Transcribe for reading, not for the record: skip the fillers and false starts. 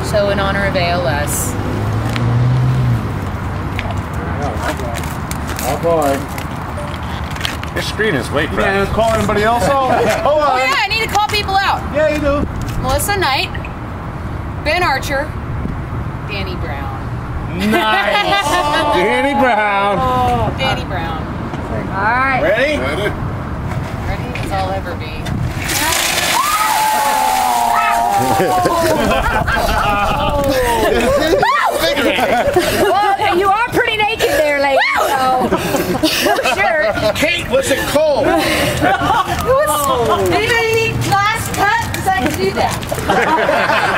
So in honor of ALS. Oh boy. Your screen is way cracked. Yeah, call anybody else out? Hold on. Oh yeah, I need to call people out. Yeah, you do. Melissa Knight, Ben Archer, Danny Brown. Nice. Danny Brown. Danny Brown. All right. Ready? Ready as I'll ever be. Well, you are pretty naked there, lady. So, for sure. Kate, was it cold? Anybody need glass cut? Because I can do that.